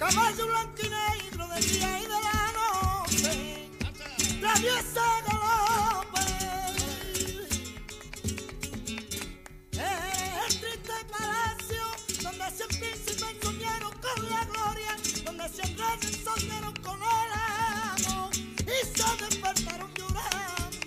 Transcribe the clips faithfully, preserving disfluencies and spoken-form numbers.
caballo blanco y negro del día y de la noche, traviesa galope. El triste palacio donde cien príncipes soñaron con la gloria, donde cien reyes soñaron con el amor y se despertaron llorando.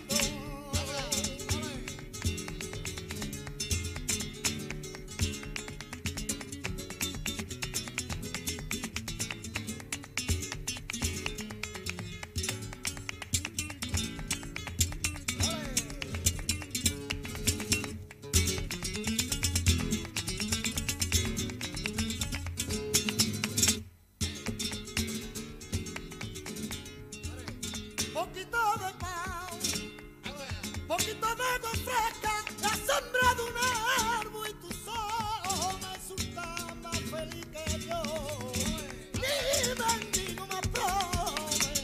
Poquito de pan, poquito de agua fresca, la sombra de un árbol y tu sol me asusta más feliz que yo. Ni mendigo me prove.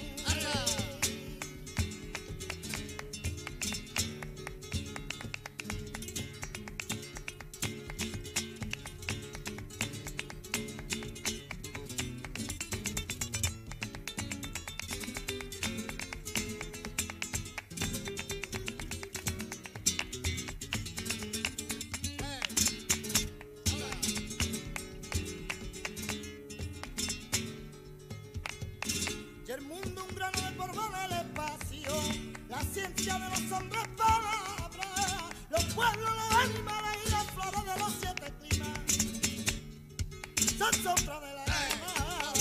Y el mundo un grano de polvo del espacio, la ciencia de los hombres palabras, los pueblos, los animales y las flores de los siete climas, son sombra de la alma.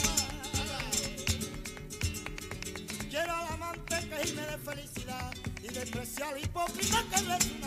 Quiero al amante que gime de felicidad y desprecio al hipócrita que le